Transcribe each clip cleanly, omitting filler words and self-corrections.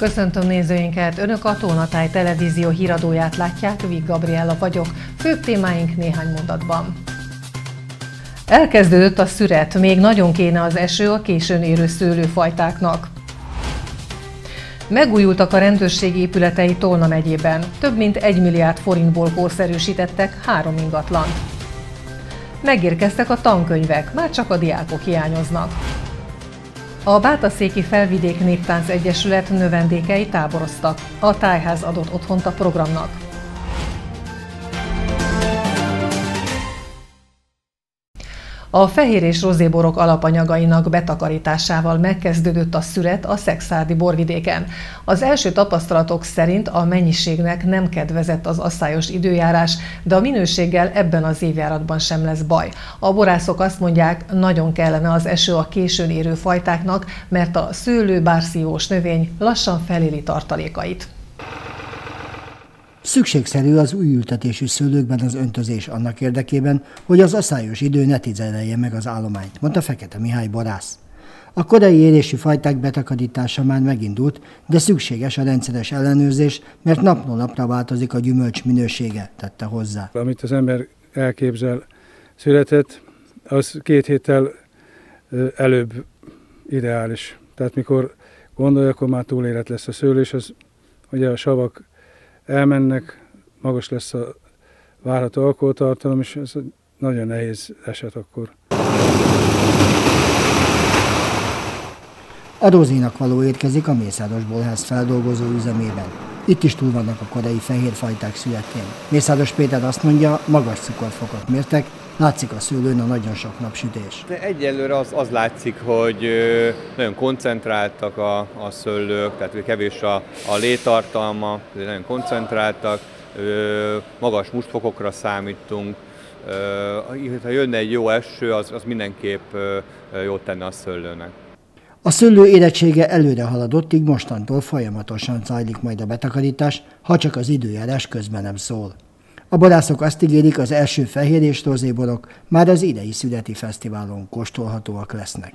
Köszöntöm nézőinket! Önök a Tolnatáj televízió híradóját látják, Vig Gabriella vagyok. Főbb témáink néhány mondatban. Elkezdődött a szüret, még nagyon kéne az eső a későn érő szőlőfajtáknak. Megújultak a rendőrség épületei Tolna megyében. Több mint 1 milliárd forintból korszerűsítettek 3 ingatlant. Megérkeztek a tankönyvek, már csak a diákok hiányoznak. A Bátaszéki Felvidék Néptánc Egyesület növendékei táboroztak. A tájház adott otthont a programnak. A fehér és rozéborok alapanyagainak betakarításával megkezdődött a szüret a szekszárdi borvidéken. Az első tapasztalatok szerint a mennyiségnek nem kedvezett az asszályos időjárás, de a minőséggel ebben az évjáratban sem lesz baj. A borászok azt mondják, nagyon kellene az eső a későn érő fajtáknak, mert a szőlő-bárszívós növény lassan feléli tartalékait. Szükségszerű az új ültetésű szőlőkben az öntözés annak érdekében, hogy az asszályos idő ne tizedelje meg az állományt, mondta Fekete Mihály borász. A korai érésű fajták betakarítása már megindult, de szükséges a rendszeres ellenőrzés, mert napról napra változik a gyümölcs minősége, tette hozzá. Amit az ember elképzel született, az 2 héttel előbb ideális. Tehát mikor gondolja, akkor már túlélet lesz a szőlő, és az, ugye a savak elmennek, magas lesz a várható alkoholtartalom, és ez nagyon nehéz eset akkor. A rozénak való érkezik a Mészáros Bolház feldolgozó üzemében. Itt is túl vannak a korai fehér fajták születén. Mészáros Péter azt mondja, magas cukorfokot mértek, látszik a szőlőn a nagyon sok napsütés. Egyelőre az látszik, hogy nagyon koncentráltak a szőlők, tehát kevés a létartalma, nagyon koncentráltak, magas mustfokokra számítunk. Ha jönne egy jó eső, az mindenképp jót tenne a szőlőnek. A szőlő érettsége előre haladott, így mostantól folyamatosan zajlik majd a betakarítás, ha csak az időjárás közben nem szól. A borászok azt ígérik, az első fehér és rozéborok már az idei születi fesztiválon kóstolhatóak lesznek.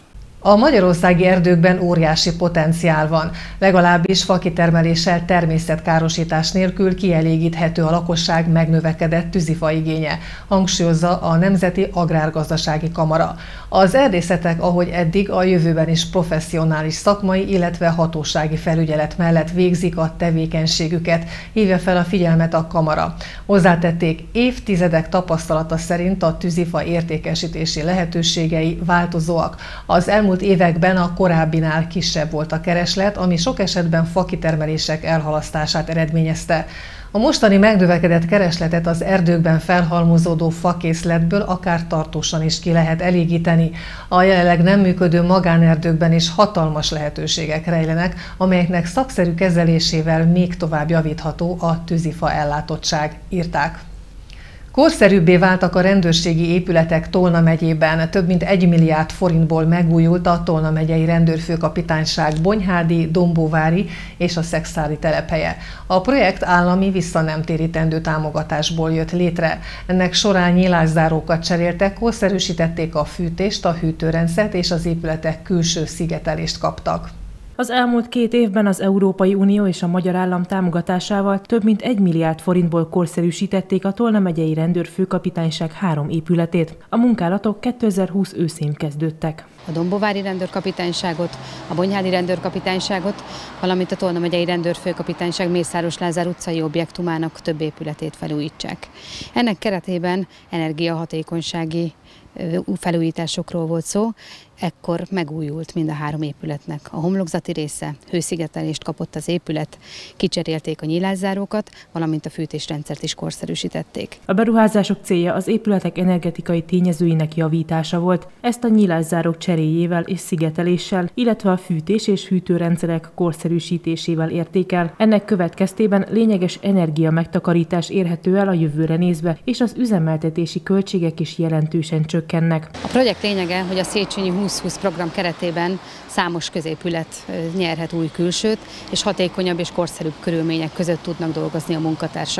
A magyarországi erdőkben óriási potenciál van, legalábbis fakitermeléssel természetkárosítás nélkül kielégíthető a lakosság megnövekedett tűzifa igénye, hangsúlyozza a Nemzeti Agrárgazdasági Kamara. Az erdészetek, ahogy eddig, a jövőben is professzionális szakmai, illetve hatósági felügyelet mellett végzik a tevékenységüket, hívja fel a figyelmet a Kamara. Hozzátették, évtizedek tapasztalata szerint a tűzifa értékesítési lehetőségei változóak. Az elmúlt években a korábbinál kisebb volt a kereslet, ami sok esetben fakitermelések elhalasztását eredményezte. A mostani megnövekedett keresletet az erdőkben felhalmozódó fakészletből akár tartósan is ki lehet elégíteni. A jelenleg nem működő magánerdőkben is hatalmas lehetőségek rejlenek, amelyeknek szakszerű kezelésével még tovább javítható a tűzifa ellátottság, írták. Korszerűbbé váltak a rendőrségi épületek Tolna megyében. Több mint 1 milliárd forintból megújult a Tolna megyei rendőrfőkapitányság Bonyhádi, Dombóvári és a szekszárdi telephelye. A projekt állami visszanemtérítendő támogatásból jött létre. Ennek során nyilászárókat cseréltek, korszerűsítették a fűtést, a hűtőrendszert és az épületek külső szigetelést kaptak. Az elmúlt 2 évben az Európai Unió és a magyar állam támogatásával több mint 1 milliárd forintból korszerűsítették a Tolna megyei rendőrfőkapitányság 3 épületét. A munkálatok 2020 őszén kezdődtek. A Dombóvári rendőrkapitányságot, a Bonyhádi rendőrkapitányságot, valamint a Tolna megyei rendőrfőkapitányság Mészáros Lázár utcai objektumának több épületét felújítsák. Ennek keretében energiahatékonysági felújításokról volt szó, ekkor megújult mind a 3 épületnek a homlokzati része, hőszigetelést kapott az épület, kicserélték a nyilászárókat, valamint a fűtésrendszert is korszerűsítették. A beruházások célja az épületek energetikai tényezőinek javítása volt, ezt a nyilászárok cseréjével és szigeteléssel, illetve a fűtés és hűtőrendszerek korszerűsítésével érték el. Ennek következtében lényeges energia megtakarítás érhető el a jövőre nézve, és az üzemeltetési költségek is jelentősen csökkennek. A projekt lényege, hogy a Széchenyi 2020 program keretében számos középület nyerhet új külsőt, és hatékonyabb és korszerűbb körülmények között tudnak dolgozni a munkatársak. A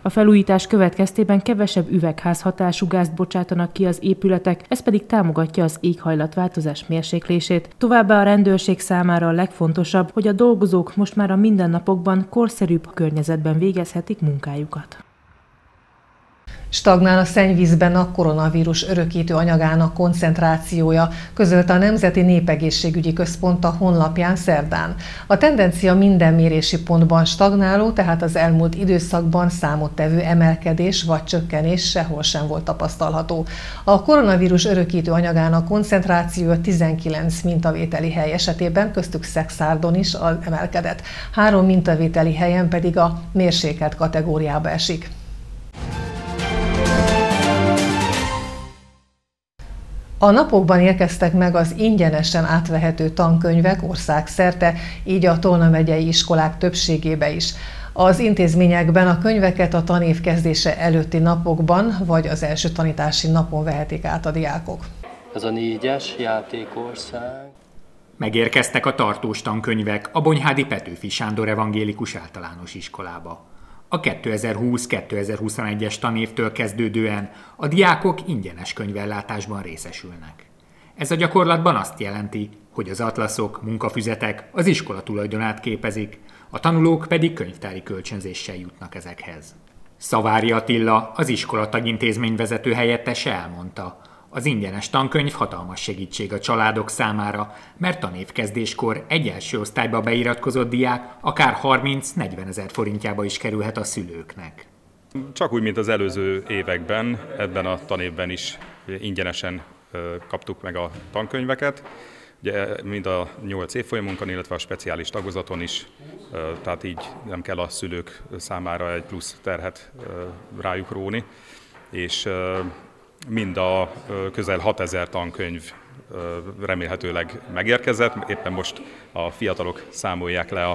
A felújítás következtében kevesebb üvegházhatású gázt bocsátanak ki az épületek, ez pedig támogatja az éghajlatváltozás mérséklését. Továbbá a rendőrség számára a legfontosabb, hogy a dolgozók most már a mindennapokban korszerűbb környezetben végezhetik munkájukat. Stagnál a szennyvízben a koronavírus örökítő anyagának koncentrációja, közölte a Nemzeti Népegészségügyi Központ a honlapján szerdán. A tendencia minden mérési pontban stagnáló, tehát az elmúlt időszakban számottevő emelkedés vagy csökkenés sehol sem volt tapasztalható. A koronavírus örökítő anyagának koncentrációja 19 mintavételi hely esetében, köztük Szexárdon is emelkedett. 3 mintavételi helyen pedig a mérsékelt kategóriába esik. A napokban érkeztek meg az ingyenesen átvehető tankönyvek országszerte, így a Tolna megyei iskolák többségébe is. Az intézményekben a könyveket a tanév kezdése előtti napokban, vagy az első tanítási napon vehetik át a diákok. Ez a 4-es játékország. Megérkeztek a tartós tankönyvek a Bonyhádi Petőfi Sándor Evangélikus Általános Iskolába. A 2020-2021-es tanévtől kezdődően a diákok ingyenes könyvellátásban részesülnek. Ez a gyakorlatban azt jelenti, hogy az atlaszok, munkafüzetek az iskola tulajdonát képezik, a tanulók pedig könyvtári kölcsönzéssel jutnak ezekhez. Szavári Attila, az iskola tagintézmény vezető helyettese elmondta, az ingyenes tankönyv hatalmas segítség a családok számára, mert tanévkezdéskor egy első osztályba beiratkozott diák akár 30-40 ezer forintjába is kerülhet a szülőknek. Csak úgy, mint az előző években, ebben a tanévben is ingyenesen kaptuk meg a tankönyveket, ugye mind a 8 évfolyamunkon, illetve a speciális tagozaton is, tehát így nem kell a szülők számára egy plusz terhet rájuk róni, és mind a közel 6000 tankönyv remélhetőleg megérkezett, éppen most a fiatalok számolják le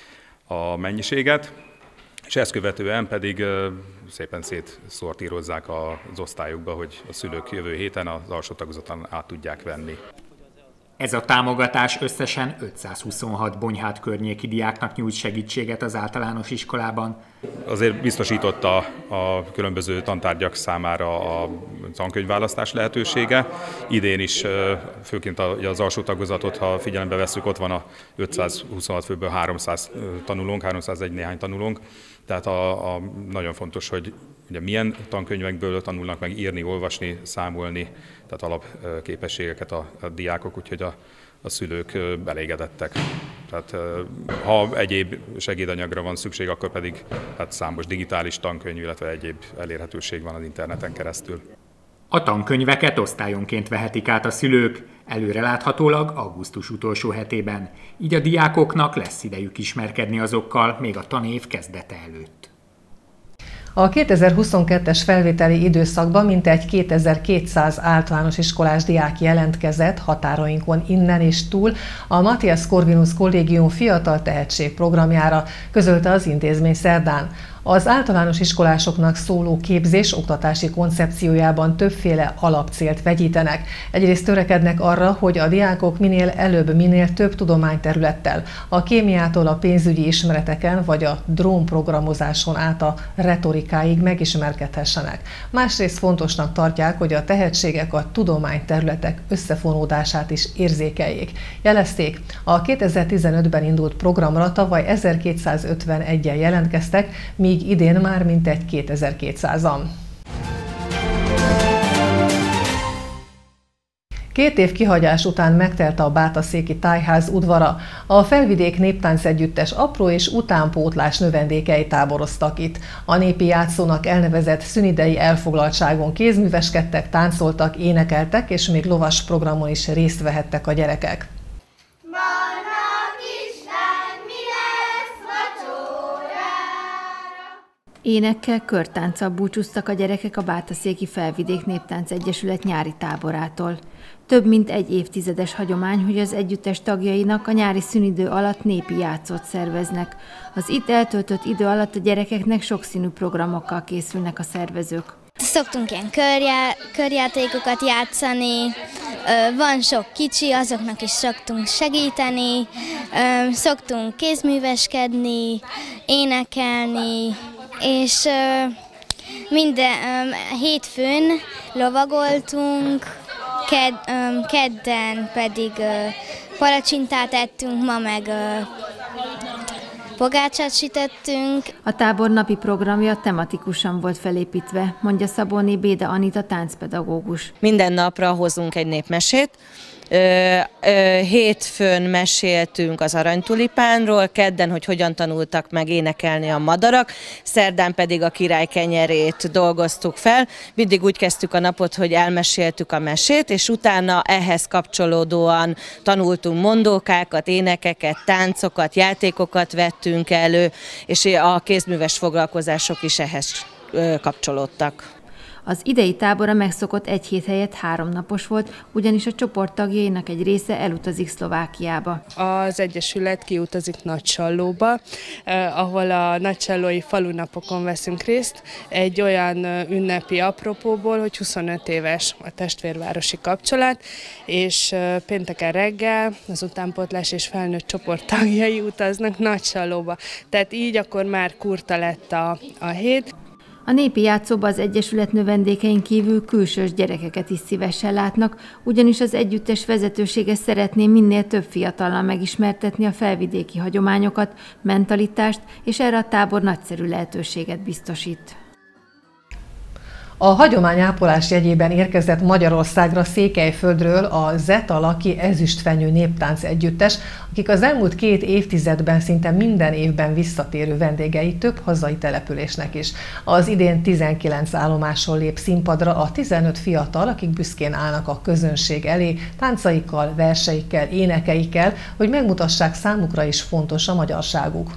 a mennyiséget, és ezt követően pedig szépen szétszortírozzák az osztályokba, hogy a szülők jövő héten az alsó tagozaton át tudják venni. Ez a támogatás összesen 526 Bonyhád környéki diáknak nyújt segítséget az általános iskolában. Azért biztosította a különböző tantárgyak számára a tankönyvválasztás lehetősége. Idén is, főként az alsó tagozatot, ha figyelembe vesszük, ott van a 526 főből 300 tanulónk, 301 néhány tanulónk. Tehát nagyon fontos, hogy ugye milyen tankönyvekből tanulnak meg írni, olvasni, számolni, tehát alapképességeket a diákok, úgyhogy a szülők elégedettek. Tehát ha egyéb segédanyagra van szükség, akkor pedig hát számos digitális tankönyv, illetve egyéb elérhetőség van az interneten keresztül. A tankönyveket osztályonként vehetik át a szülők, előreláthatólag augusztus utolsó hetében, így a diákoknak lesz idejük ismerkedni azokkal még a tanév kezdete előtt. A 2022-es felvételi időszakban mintegy 2200 általános iskolás diák jelentkezett határainkon innen és túl a Matthias Corvinus Kollégium Fiatal Tehetség programjára, közölte az intézmény szerdán. Az általános iskolásoknak szóló képzés oktatási koncepciójában többféle alapcélt vegyítenek. Egyrészt törekednek arra, hogy a diákok minél előbb, minél több tudományterülettel, a kémiától a pénzügyi ismereteken vagy a drónprogramozáson át a retorikáig megismerkedhessenek. Másrészt fontosnak tartják, hogy a tehetségek a tudományterületek összefonódását is érzékeljék. Jelezték, a 2015-ben indult programra tavaly 1251-en jelentkeztek, míg idén már mintegy 2200-an. 2 év kihagyás után megtelt a Bátaszéki Tájház udvara. A Felvidék Néptánc Együttes apró és utánpótlás növendékei táboroztak itt. A népi játszónak elnevezett szünidei elfoglaltságon kézműveskedtek, táncoltak, énekeltek, és még lovas programon is részt vehettek a gyerekek. Énekkel, körtánccal búcsúztak a gyerekek a Bátaszéki Felvidék Néptánc Egyesület nyári táborától. Több mint egy évtizedes hagyomány, hogy az együttes tagjainak a nyári szünidő alatt népi játszót szerveznek. Az itt eltöltött idő alatt a gyerekeknek sokszínű programokkal készülnek a szervezők. Szoktunk ilyen körjátékokat játszani, van sok kicsi, azoknak is szoktunk segíteni, szoktunk kézműveskedni, énekelni, és minden hétfőn lovagoltunk, kedden pedig palacsintát ettünk, ma meg pogácsát sütöttünk. A tábor napi programja tematikusan volt felépítve, mondja Szabóné Béda Anita táncpedagógus. Minden napra hozunk egy népmesét. Hétfőn meséltünk az aranytulipánról, kedden, hogy hogyan tanultak meg énekelni a madarak, szerdán pedig a király kenyerét dolgoztuk fel. Mindig úgy kezdtük a napot, hogy elmeséltük a mesét, és utána ehhez kapcsolódóan tanultunk mondókákat, énekeket, táncokat, játékokat vettünk elő, és a kézműves foglalkozások is ehhez kapcsolódtak. Az idei tábor a megszokott 1 hét helyett 3 napos volt, ugyanis a csoport tagjainak egy része elutazik Szlovákiába. Az Egyesület kiutazik Nagysallóba, ahol a nagysallói falunapokon veszünk részt, egy olyan ünnepi apropóból, hogy 25 éves a testvérvárosi kapcsolat, és pénteken reggel az utánpótlás és felnőtt csoport tagjai utaznak Nagysallóba. Tehát így akkor már kurta lett a hét. A népi játszóba az Egyesület növendékein kívül külsős gyerekeket is szívesen látnak, ugyanis az együttes vezetősége szeretné minél több fiatallal megismertetni a felvidéki hagyományokat, mentalitást, és erre a tábor nagyszerű lehetőséget biztosít. A hagyományápolás jegyében érkezett Magyarországra Székelyföldről a Zetalaki ezüstfenyő néptánc együttes, akik az elmúlt 2 évtizedben szinte minden évben visszatérő vendégei több hazai településnek is. Az idén 19 állomásról lép színpadra a 15 fiatal, akik büszkén állnak a közönség elé, táncaikkal, verseikkel, énekeikkel, hogy megmutassák, számukra is fontos a magyarságuk.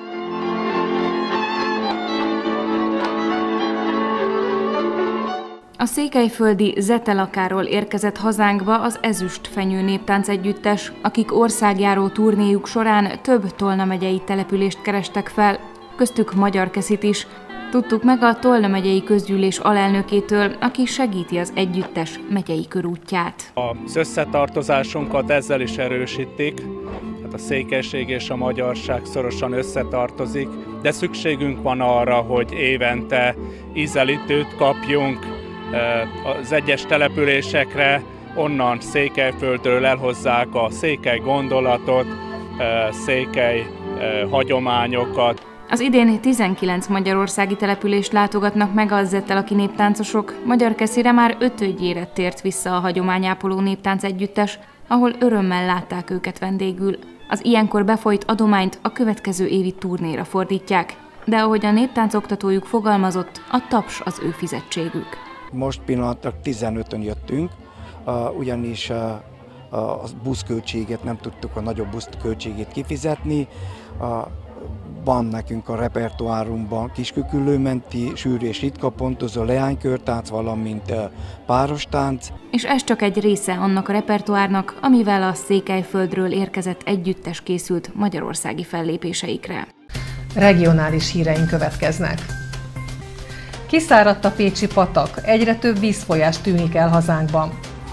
A székelyföldi Zetelakáról érkezett hazánkba az Ezüstfenyő néptánc együttes, akik országjáró turnéjuk során több Tolna megyei települést kerestek fel, köztük Magyarkeszit is. Tudtuk meg a Tolna megyei közgyűlés alelnökétől, aki segíti az együttes megyei körútját. Az összetartozásunkat ezzel is erősítik, hát a székelység és a magyarság szorosan összetartozik, de szükségünk van arra, hogy évente ízelítőt kapjunk az egyes településekre, onnan Székelyföldről elhozzák a székely gondolatot, székely hagyományokat. Az idén 19 magyarországi települést látogatnak meg a zetelaki néptáncosok. Magyarkeszire már 5-ödjére tért vissza a hagyományápoló néptánc együttes, ahol örömmel látták őket vendégül. Az ilyenkor befolyt adományt a következő évi turnéra fordítják, de ahogy a néptáncoktatójuk fogalmazott, a taps az ő fizetségük. Most pillanatnak 15-ön jöttünk, ugyanis a buszköltséget nem tudtuk, a nagyobb buszköltségét kifizetni. Van nekünk a repertoárunkban kisküküllőmenti, sűrű és ritka pontozó leánykörtánc, valamint párostánc. És ez csak egy része annak a repertoárnak, amivel a Székelyföldről érkezett együttes készült magyarországi fellépéseikre. Regionális híreink következnek. Kiszáradt a pécsi patak, egyre több vízfolyás tűnik el hazánkban.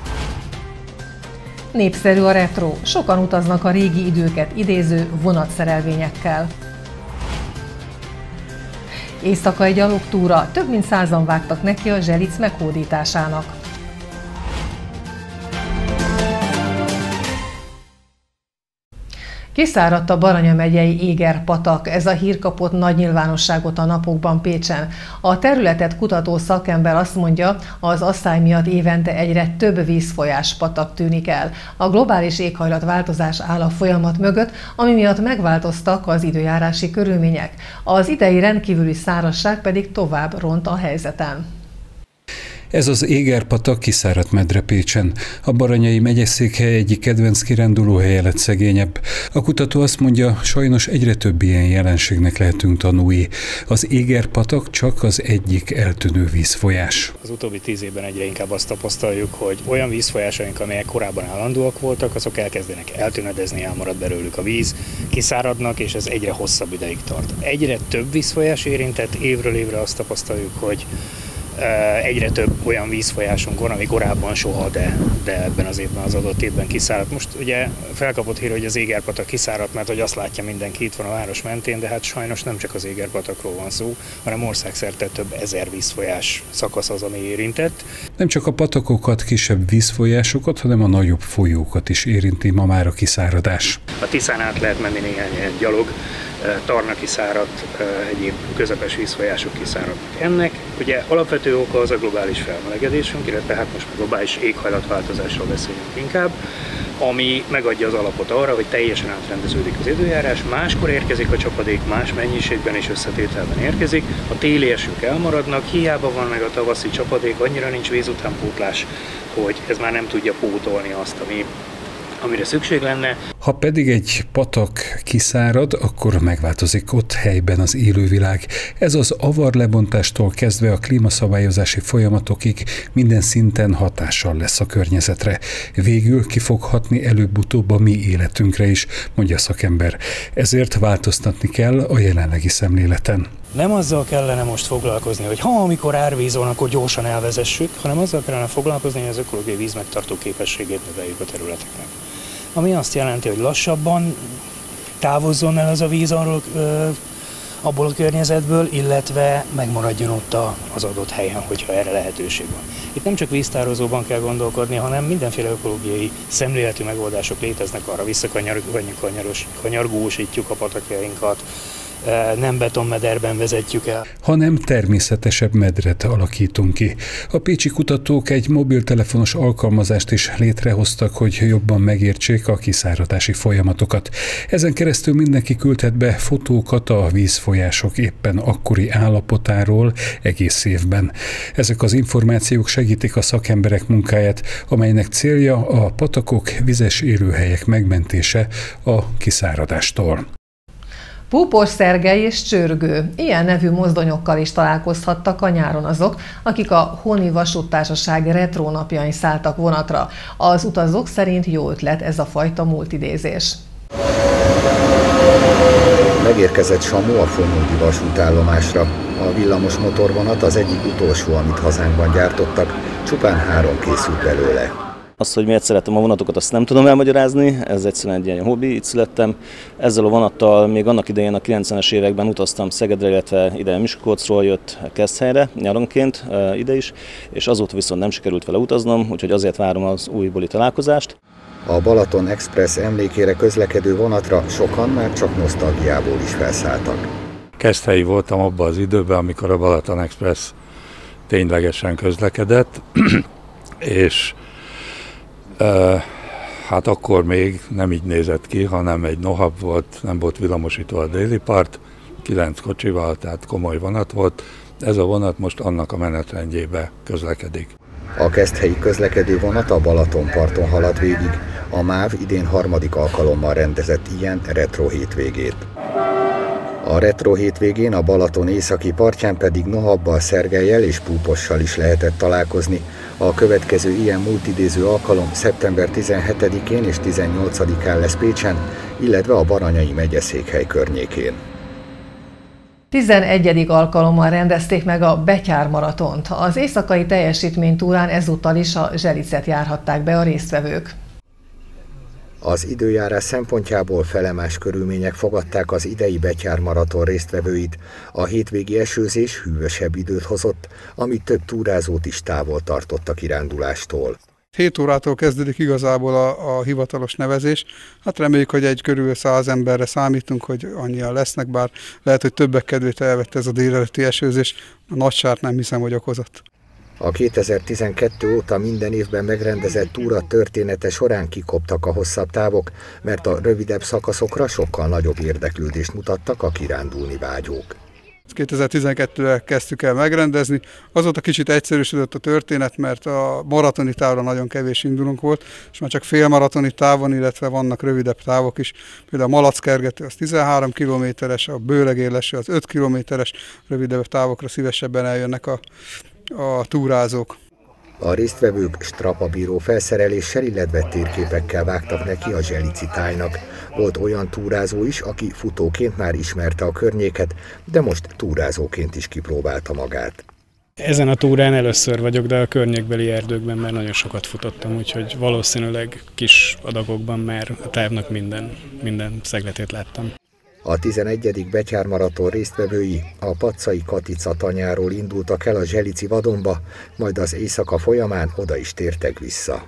Népszerű a retro, sokan utaznak a régi időket idéző vonatszerelvényekkel. Éjszakai gyalogtúra, több mint 100-an vágtak neki a Zselic meghódításának. Kiszáradt a Baranya megyei Éger-patak, ez a hír kapott nagy nyilvánosságot a napokban Pécsen. A területet kutató szakember azt mondja, az asszály miatt évente egyre több vízfolyás patak tűnik el. A globális éghajlatváltozás áll a folyamat mögött, ami miatt megváltoztak az időjárási körülmények. Az idei rendkívüli szárazság pedig tovább ront a helyzeten. Ez az Éger-patak kiszáradt medre Pécsen. A Baranyai megyeszékhely egyik kedvenc kirándulóhelye lett szegényebb. A kutató azt mondja, sajnos egyre több ilyen jelenségnek lehetünk tanúi. Az Éger-patak csak az egyik eltűnő vízfolyás. Az utóbbi 10 évben egyre inkább azt tapasztaljuk, hogy olyan vízfolyásaink, amelyek korábban állandóak voltak, azok elkezdenek eltűnedezni, elmarad belőlük a víz, kiszáradnak, és ez egyre hosszabb ideig tart. Egyre több vízfolyás érintett, évről évre azt tapasztaljuk, hogy egyre több olyan vízfolyásunk van, ami korábban soha, de ebben az évben, az adott évben kiszáradt. Most ugye felkapott hír, hogy az Égerpatak kiszáradt, mert hogy azt látja mindenki, itt van a város mentén, de hát sajnos nem csak az Égerpatakról van szó, hanem országszerte több ezer vízfolyás szakasz az, ami érintett. Nem csak a patakokat, kisebb vízfolyásokat, hanem a nagyobb folyókat is érinti ma már a kiszáradás. A Tiszán át lehet menni néhány gyalog, Tarna kiszáradt, egyéb közepes vízfolyások kiszáradtak. Ennek ugye alapvető oka az a globális felmelegedésünk, illetve hát most globális éghajlatváltozásról beszélünk inkább, ami megadja az alapot arra, hogy teljesen átrendeződik az időjárás, máskor érkezik a csapadék, más mennyiségben és összetételben érkezik, a téli esők elmaradnak, hiába van meg a tavaszi csapadék, annyira nincs vízutánpótlás, hogy ez már nem tudja pótolni azt, amire szükség lenne. Ha pedig egy patak kiszárad, akkor megváltozik ott helyben az élővilág. Ez az avarlebontástól kezdve a klímaszabályozási folyamatokig minden szinten hatással lesz a környezetre. Végül ki fog hatni előbb-utóbb a mi életünkre is, mondja a szakember. Ezért változtatni kell a jelenlegi szemléleten. Nem azzal kellene most foglalkozni, hogy amikor árvíz van, akkor gyorsan elvezessük, hanem azzal kellene foglalkozni, hogy az ökológiai víz megtartó képességét növeljük a területeknek. Ami azt jelenti, hogy lassabban távozzon el az a víz abból a környezetből, illetve megmaradjon ott az adott helyen, hogyha erre lehetőség van. Itt nem csak víztározóban kell gondolkodni, hanem mindenféle ökológiai szemléletű megoldások léteznek, arra visszakanyargósítjuk a patakjainkat, nem betonmederben vezetjük el, hanem természetesebb medret alakítunk ki. A pécsi kutatók egy mobiltelefonos alkalmazást is létrehoztak, hogy jobban megértsék a kiszáradási folyamatokat. Ezen keresztül mindenki küldhet be fotókat a vízfolyások éppen akkori állapotáról egész évben. Ezek az információk segítik a szakemberek munkáját, amelynek célja a patakok, vizes élőhelyek megmentése a kiszáradástól. Púpos Szergely és Csörgő. Ilyen nevű mozdonyokkal is találkozhattak a nyáron azok, akik a Honi Vasúttársaság retrónapjain szálltak vonatra. Az utazók szerint jó ötlet ez a fajta múltidézés. Megérkezett Samu a Fonódi vasútállomásra. A villamos motorvonat az egyik utolsó, amit hazánkban gyártottak, csupán 3 készült belőle. Azt, hogy miért szeretem a vonatokat, azt nem tudom elmagyarázni, ez egyszerűen egy ilyen hobbi, itt születtem. Ezzel a vonattal még annak idején a 90-es években utaztam Szegedre, illetve ide Miskolcról jött Keszthelyre nyaronként ide is, és azóta viszont nem sikerült vele utaznom, úgyhogy azért várom az újbóli találkozást. A Balaton Express emlékére közlekedő vonatra sokan már csak nosztalgiából is felszálltak. Keszthelyi voltam abban az időben, amikor a Balaton Express ténylegesen közlekedett, és hát akkor még nem így nézett ki, hanem egy nohab volt, nem volt villamosítva a déli part, 9 kocsival, tehát komoly vonat volt. Ez a vonat most annak a menetrendjébe közlekedik. A keszthelyi közlekedő vonat a Balatonparton halad végig. A MÁV idén 3. alkalommal rendezett ilyen retro hétvégét. A retro hétvégén a Balaton északi partján pedig nohabbal, Szergellyel és Púpossal is lehetett találkozni. A következő ilyen múltidéző alkalom szeptember 17-én és 18-án lesz Pécsen, illetve a Baranyai megyeszékhely környékén. 11. alkalommal rendezték meg a Betyár maratont. Az éjszakai teljesítménytúrán ezúttal is a Zselicet járhatták be a résztvevők. Az időjárás szempontjából felemás körülmények fogadták az idei Betyár maraton résztvevőit. A hétvégi esőzés hűvösebb időt hozott, amit több túrázót is távol tartott a kirándulástól. 7 órától kezdődik igazából a hivatalos nevezés. Hát reméljük, hogy egy körül 100 emberre számítunk, hogy annyian lesznek, bár lehet, hogy többek kedvét elvette ez a délelőtti esőzés. A nagy sárt nem hiszem, hogy okozott. A 2012 óta minden évben megrendezett túra története során kikoptak a hosszabb távok, mert a rövidebb szakaszokra sokkal nagyobb érdeklődést mutattak a kirándulni vágyók. 2012-re kezdtük el megrendezni, azóta kicsit egyszerűsödött a történet, mert a maratoni távra nagyon kevés indulónk volt, és már csak félmaratoni távon, illetve vannak rövidebb távok is. Például a Malackergető az 13 kilométeres, a Bőregér-Leső az 5 kilométeres, rövidebb távokra szívesebben eljönnek a túrázók. A résztvevők strapabíró felszereléssel, illetve térképekkel vágtak neki a zselici tájnak. Volt olyan túrázó is, aki futóként már ismerte a környéket, de most túrázóként is kipróbálta magát. Ezen a túrán először vagyok, de a környékbeli erdőkben már nagyon sokat futottam, úgyhogy valószínűleg kis adagokban már a távnak minden szegletét láttam. A 11. Betyár maraton résztvevői a Paczai Katica tanyáról indultak el a Zselici vadonba, majd az éjszaka folyamán oda is tértek vissza.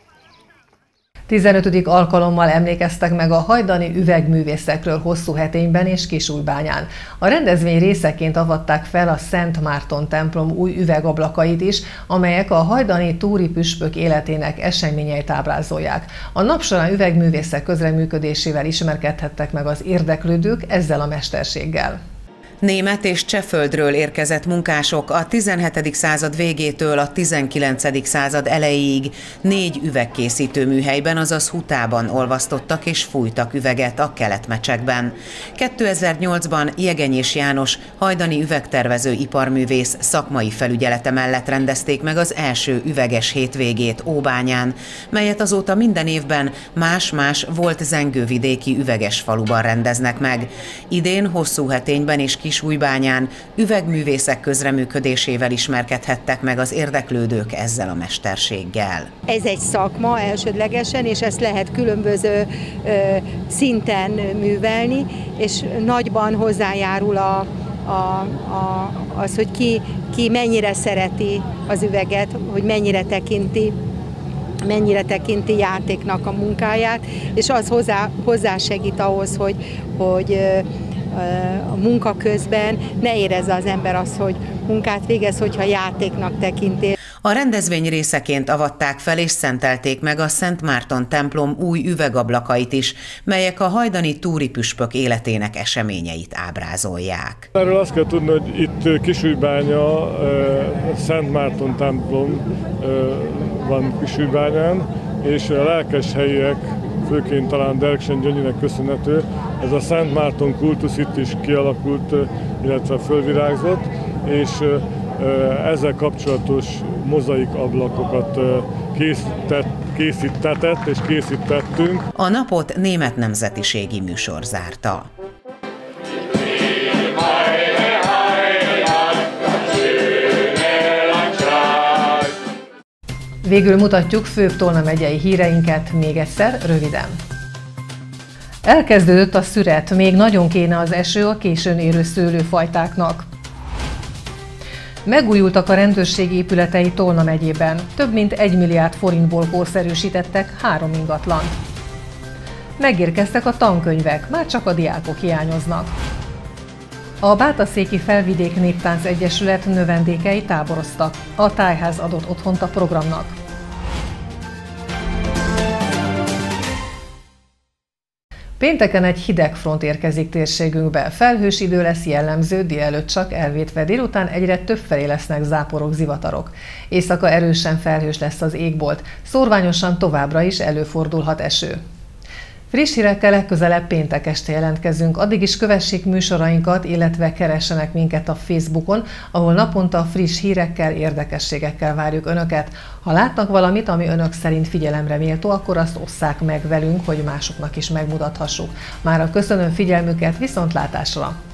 15. alkalommal emlékeztek meg a hajdani üvegművészekről Hosszúhetényben és Kisújbányán. A rendezvény részeként avatták fel a Szent Márton templom új üvegablakait is, amelyek a hajdani túri püspök életének eseményeit ábrázolják. A nap során üvegművészek közreműködésével ismerkedhettek meg az érdeklődők ezzel a mesterséggel. Német és Csehföldről érkezett munkások a 17. század végétől a 19. század elejéig 4 üvegkészítő műhelyben, azaz Hutában olvasztottak és fújtak üveget a keletmecsekben. 2008-ban Jegenyés János hajdani üvegtervező iparművész szakmai felügyelete mellett rendezték meg az első üveges hétvégét Óbányán, melyet azóta minden évben más-más volt zengővidéki üveges faluban rendeznek meg. Idén Hosszúhetényben és Kisújbányán üvegművészek közreműködésével ismerkedhettek meg az érdeklődők ezzel a mesterséggel. Ez egy szakma elsődlegesen, és ezt lehet különböző szinten művelni, és nagyban hozzájárul az, hogy ki mennyire szereti az üveget, hogy mennyire tekinti játéknak a munkáját, és az hozzásegít ahhoz, hogy a munka közben ne érezze az ember azt, hogy munkát végez, hogyha játéknak tekinti. A rendezvény részeként avatták fel és szentelték meg a Szent Márton templom új üvegablakait is, melyek a hajdani túri püspök életének eseményeit ábrázolják. Erről azt kell tudni, hogy itt Kisújbánya, Szent Márton templom van Kisújbányán, és a lelkes helyiek, főként talán Derksen Gyöngyinek köszönhető, ez a Szent Márton kultusz itt is kialakult, illetve fölvirágzott, és ezzel kapcsolatos mozaik ablakokat készítettünk. A napot német nemzetiségi műsor zárta. Végül mutatjuk főbb Tolna megyei híreinket még egyszer, röviden. Elkezdődött a szüret, még nagyon kéne az eső a későn érő szőlőfajtáknak. Megújultak a rendőrség épületei Tolna megyében. Több mint 1 milliárd forintból korszerűsítettek 3 ingatlant. Megérkeztek a tankönyvek, már csak a diákok hiányoznak. A Bátaszéki Felvidék Néptánc Egyesület növendékei táboroztak. A tájház adott otthont a programnak. Pénteken egy hideg front érkezik térségünkbe. Felhős idő lesz jellemző, délelőtt csak elvétve, délután egyre többfelé lesznek záporok, zivatarok. Éjszaka erősen felhős lesz az égbolt, szórványosan továbbra is előfordulhat eső. Friss hírekkel legközelebb péntek este jelentkezünk, addig is kövessék műsorainkat, illetve keressenek minket a Facebookon, ahol naponta friss hírekkel, érdekességekkel várjuk Önöket. Ha látnak valamit, ami Önök szerint figyelemre méltó, akkor azt osszák meg velünk, hogy másoknak is megmutathassuk. Mára köszönöm figyelmüket, viszontlátásra!